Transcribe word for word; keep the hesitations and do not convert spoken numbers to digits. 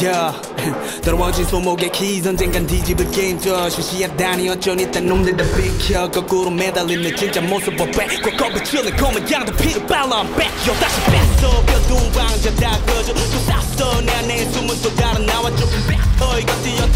비켜 더러워진 손목에 keys 언젠간 뒤집을 게임 더 시시하다니 어쩌니 딴 놈들 다 비켜 거꾸로 매달리는 진짜 모습을 빼고 겁이 chillin' 검은 양도 피를 발라 뺏겨 다시 뺐어 뼈도 왕자 다 꺼져 또 쌌어 내 안에 숨은 또 다른 나와 조금 뺏어 이것도